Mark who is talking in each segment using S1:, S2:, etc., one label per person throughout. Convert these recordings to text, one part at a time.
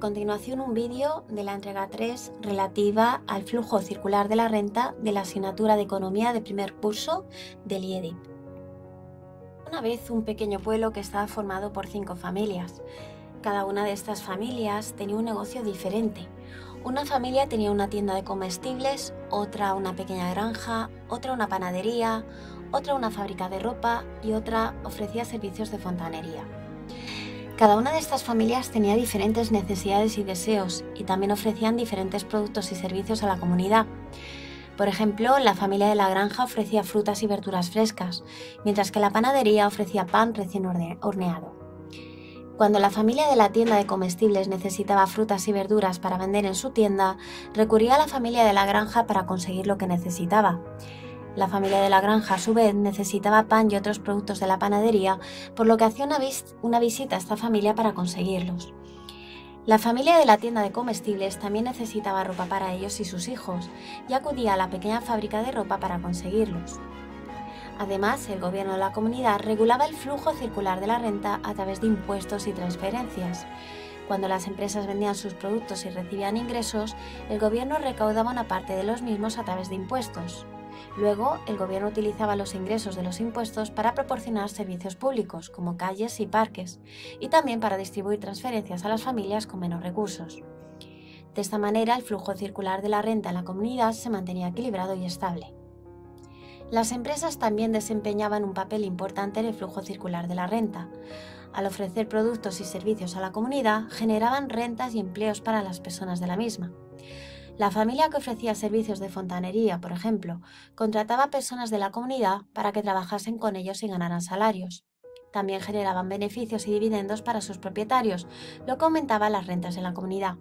S1: continuación un vídeo de la entrega 3 relativa al flujo circular de la renta de la asignatura de Economía de primer curso del IEDIP. Una vez un pequeño pueblo que estaba formado por 5 familias. Cada una de estas familias tenía un negocio diferente. Una familia tenía una tienda de comestibles, otra una pequeña granja, otra una panadería, otra una fábrica de ropa y otra ofrecía servicios de fontanería. Cada una de estas familias tenía diferentes necesidades y deseos y también ofrecían diferentes productos y servicios a la comunidad. Por ejemplo, la familia de la granja ofrecía frutas y verduras frescas, mientras que la panadería ofrecía pan recién horneado. Cuando la familia de la tienda de comestibles necesitaba frutas y verduras para vender en su tienda, recurría a la familia de la granja para conseguir lo que necesitaba. La familia de la granja, a su vez, necesitaba pan y otros productos de la panadería, por lo que hacía una visita a esta familia para conseguirlos. La familia de la tienda de comestibles también necesitaba ropa para ellos y sus hijos, y acudía a la pequeña fábrica de ropa para conseguirlos. Además, el gobierno de la comunidad regulaba el flujo circular de la renta a través de impuestos y transferencias. Cuando las empresas vendían sus productos y recibían ingresos, el gobierno recaudaba una parte de los mismos a través de impuestos. Luego, el gobierno utilizaba los ingresos de los impuestos para proporcionar servicios públicos, como calles y parques, y también para distribuir transferencias a las familias con menos recursos. De esta manera, el flujo circular de la renta en la comunidad se mantenía equilibrado y estable. Las empresas también desempeñaban un papel importante en el flujo circular de la renta. Al ofrecer productos y servicios a la comunidad, generaban rentas y empleos para las personas de la misma. La familia que ofrecía servicios de fontanería, por ejemplo, contrataba a personas de la comunidad para que trabajasen con ellos y ganaran salarios. También generaban beneficios y dividendos para sus propietarios, lo que aumentaba las rentas en la comunidad.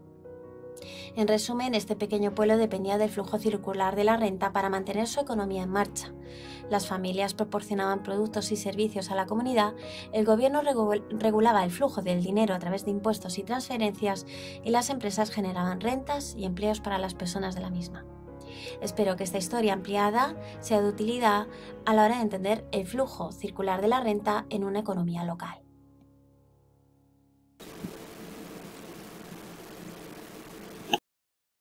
S1: En resumen, este pequeño pueblo dependía del flujo circular de la renta para mantener su economía en marcha. Las familias proporcionaban productos y servicios a la comunidad, el gobierno regulaba el flujo del dinero a través de impuestos y transferencias y las empresas generaban rentas y empleos para las personas de la misma. Espero que esta historia ampliada sea de utilidad a la hora de entender el flujo circular de la renta en una economía local.